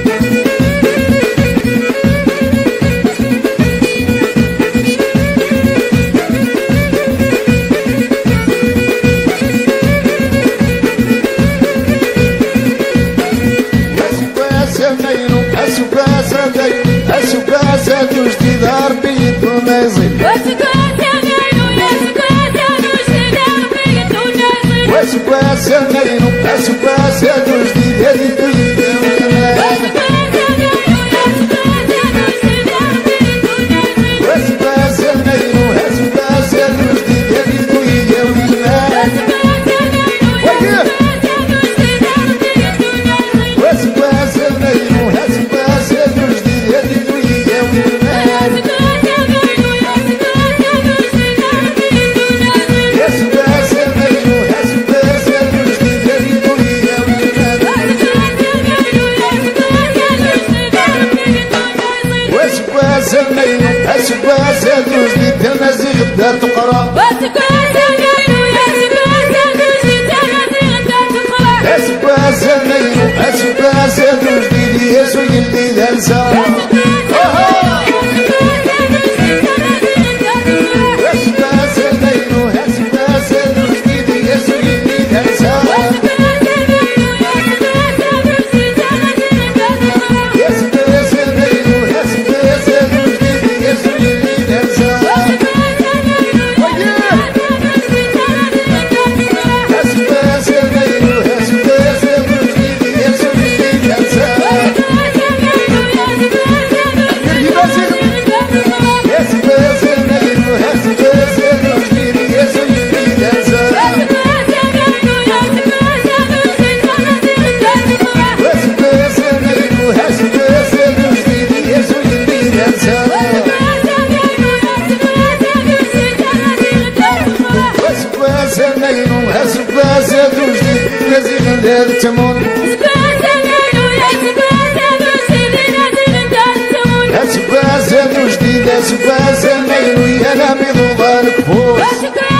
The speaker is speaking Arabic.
السباسة جديد عربية ونازل والسباسة نينو السباسة جديد هذه السباسة جديد تنازي غدا تقرا السباسة نينو السباسة جديد يسوي اللي دانسا السباسة جديد نازي غدا تمون السباسة جديد السباسة نينو يا نامي ضوضان كفور